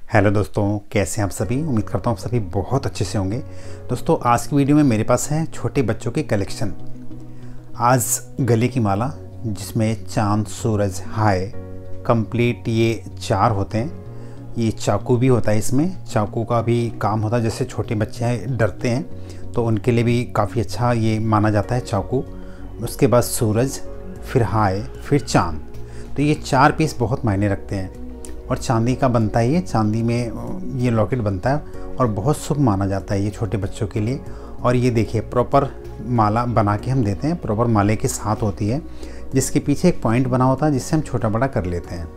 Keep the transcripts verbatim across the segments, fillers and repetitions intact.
Hello दोस्तों, कैसे हैं आप सभी। उम्मीद करता हूँ आप सभी बहुत अच्छे से होंगे। दोस्तों, आज की वीडियो में मेरे पास है छोटे बच्चों की कलेक्शन। आज गले की माला जिसमें चांद, सूरज, हाय कंप्लीट ये चार होते हैं। ये चाकू भी होता है, इसमें चाकू का भी काम होता है। जैसे छोटे बच्चे हैं, डरते हैं, तो उनके लिए भी काफ़ी अच्छा ये माना जाता है चाकू। उसके बाद सूरज, फिर हाय, फिर चांद। तो ये चार पीस बहुत मायने रखते हैं और चांदी का बनता है। ये चांदी में ये लॉकेट बनता है और बहुत शुभ माना जाता है ये छोटे बच्चों के लिए। और ये देखिए, प्रॉपर माला बना के हम देते हैं, प्रॉपर माले के साथ होती है, जिसके पीछे एक पॉइंट बना होता है जिससे हम छोटा बड़ा कर लेते हैं।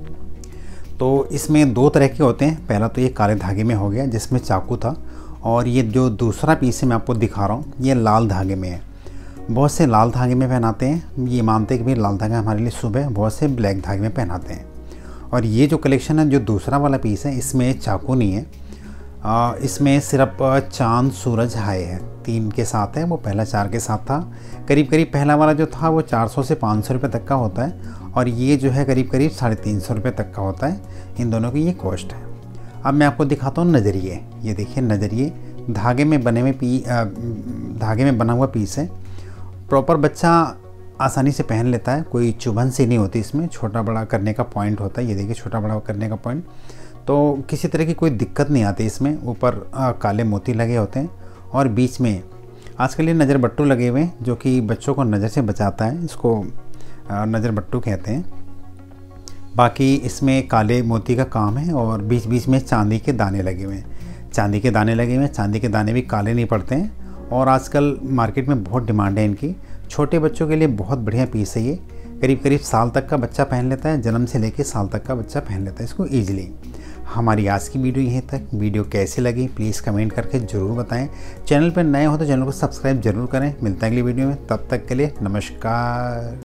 तो इसमें दो तरह के होते हैं। पहला तो ये काले धागे में हो गया जिसमें चाकू था, और ये जो दूसरा पीस है मैं आपको दिखा रहा हूँ, ये लाल धागे में है। बहुत से लाल धागे में पहनाते हैं, ये मानते हैं कि भाई लाल धागा हमारे लिए शुभ है। बहुत से ब्लैक धागे में पहनाते हैं। और ये जो कलेक्शन है, जो दूसरा वाला पीस है, इसमें चाकू नहीं है। आ, इसमें सिर्फ चांद, सूरज, हाय है, तीन के साथ है। वो पहला चार के साथ था। करीब करीब पहला वाला जो था वो चार सौ से पाँच सौ रुपये तक का होता है, और ये जो है करीब करीब साढ़े तीन सौ रुपये तक का होता है। इन दोनों की ये कॉस्ट है। अब मैं आपको दिखाता हूँ नज़रिए। ये देखिए, नज़रिए धागे में बने हुए पी आ, धागे में बना हुआ पीस है। प्रॉपर बच्चा आसानी से पहन लेता है, कोई चुभन सी नहीं होती इसमें। छोटा बड़ा करने का पॉइंट होता है, ये देखिए छोटा बड़ा करने का पॉइंट। तो किसी तरह की कोई दिक्कत नहीं आती इसमें। ऊपर काले मोती लगे होते हैं और बीच में आजकल ये नज़र बट्टू लगे हुए हैं, जो कि बच्चों को नज़र से बचाता है। इसको नज़र बट्टू कहते हैं। बाकी इसमें काले मोती का काम है और बीच बीच में चांदी के दाने लगे हुए हैं। चांदी के दाने लगे हुए हैं। चांदी के दाने भी काले नहीं पड़ते हैं, और आजकल मार्केट में बहुत डिमांड है इनकी। छोटे बच्चों के लिए बहुत बढ़िया पीस है ये। करीब करीब साल तक का बच्चा पहन लेता है, जन्म से लेकर साल तक का बच्चा पहन लेता है इसको ईजिली। हमारी आज की वीडियो यहीं तक। वीडियो कैसी लगी प्लीज़ कमेंट करके ज़रूर बताएं। चैनल पर नए हो तो चैनल को सब्सक्राइब जरूर करें। मिलता है अगली वीडियो में, तब तक के लिए नमस्कार।